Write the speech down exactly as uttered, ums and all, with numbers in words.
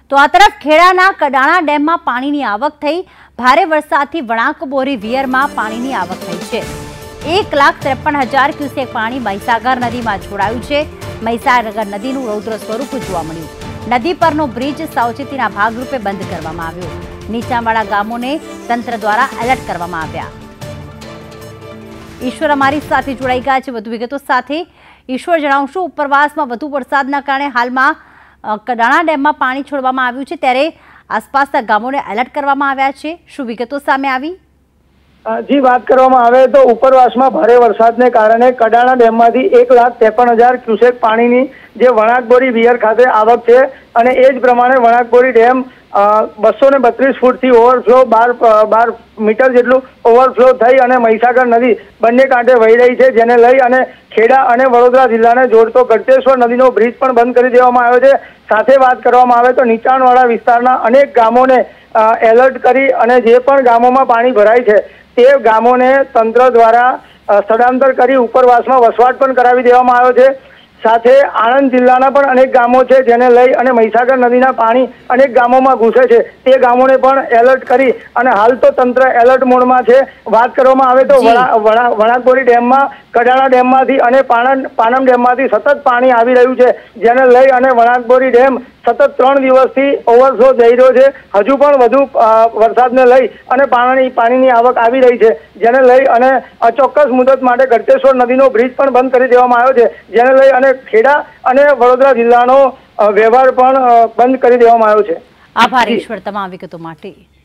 તો આ તરફ ખેડાના કડાણા ડેમમાં પાણીની આવક થઈ। ભારે વરસાદથી વણાકબોરી વિયરમાં પાણીની આવક થઈ છે। એક લાખ ત્રેપન હજાર ક્યુસેક પાણી મહીસાગર નદીમાં છોડાયું છે। મહીસાગર નદીનું રૌદ્ર સ્વરૂપ જોવા મળ્યું। નદી પરનો બ્રિજ સાવચેતીના ભાગરૂપે બંધ કરવામાં આવ્યો। નીચાણવાળા ગામોને તંત્ર દ્વારા એલર્ટ કરવામાં આવ્યા। ઈશ્વર અમારી સાથે જોડાઈ ગયા છે વધુ વિગતો સાથે। ઈશ્વર, જણાવશો, ઉપરવાસમાં વધુ વરસાદના કારણે હાલમાં કડાણા ડેમમાં પાણી છોડવામાં આવ્યું છે, ત્યારે આસપાસના ગામોને એલર્ટ કરવામાં આવ્યા છે। શું વિગતો સામે આવી? જી, વાત કરવામાં આવે તો ઉપરવાસમાં ભારે વરસાદને કારણે કડાણા ડેમમાંથી એક લાખ ત્રેપન હજાર ક્યુસેક પાણીની જે વણાકબોરી વિયર ખાતે આવક છે અને એ જ પ્રમાણે વણાકબોરી ડેમ બસો ને બત્રીસ ફૂટથી ઓવરફ્લો બાર બાર મીટર જેટલું ઓવરફ્લો થઈ અને મહીસાગર નદી બંને કાંઠે વહી રહી છે, જેને લઈ અને ખેડા અને વડોદરા જિલ્લાને જોડતો ગળતેશ્વર નદીનો બ્રિજ પણ બંધ કરી દેવામાં આવ્યો છે। સાથે વાત કરવામાં આવે તો નીચાણવાળા વિસ્તારના અનેક ગામોને એલર્ટ કરી અને જે પણ ગામોમાં પાણી ભરાય છે તે ગામોને તંત્ર દ્વારા સ્થળાંતર કરી ઉપરવાસમાં વસવાટ પણ કરાવી દેવામાં આવ્યો છે। સાથે આણંદ જિલ્લાના પણ અનેક ગામો છે જેને લઈ અને મહીસાગર નદીના પાણી અનેક ગામોમાં ઘૂસે છે, તે ગામોને પણ એલર્ટ કરી અને હાલ તો તંત્ર એલર્ટ મોડમાં છે। વાત કરવામાં આવે તો વણાકબોરી ડેમમાં કડાણા ડેમમાંથી અને પાનમ ડેમમાંથી સતત પાણી આવી રહ્યું છે, જેને લઈ અને વણાકબોરી ડેમ સતત ત્રણ દિવસથી ઓવરફ્લો જઈ રહ્યો છે। હજુ પણ વધુ વરસાદને લઈ અને પાણી પાણીની આવક આવી રહી છે, જેને લઈ અને અચોક્કસ મુદત માટે ગળતેશ્વર નદીનો બ્રિજ પણ બંધ કરી દેવામાં આવ્યો છે, જેને લઈ અને ખેડા અને વડોદરા જિલ્લાનો વ્યવહાર પણ બંધ કરી દેવામાં આવ્યો છે। આભાર ઈશ્વર તમામ વિગતો માટે।